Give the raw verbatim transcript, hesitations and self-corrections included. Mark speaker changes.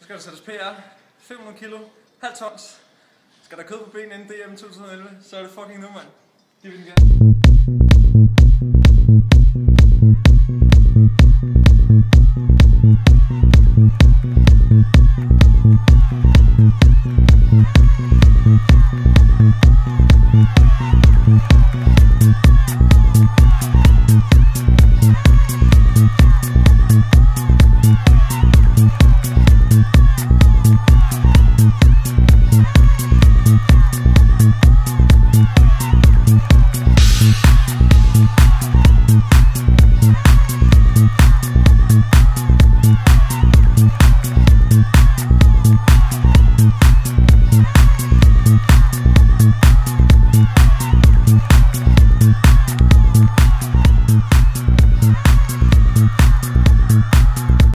Speaker 1: skal der sættes P R, fem hundrede kilo, halv tons. Skal der kød på benene inden D M to tusind og elleve, så er det fucking nu, mand. Giv vi den gerne.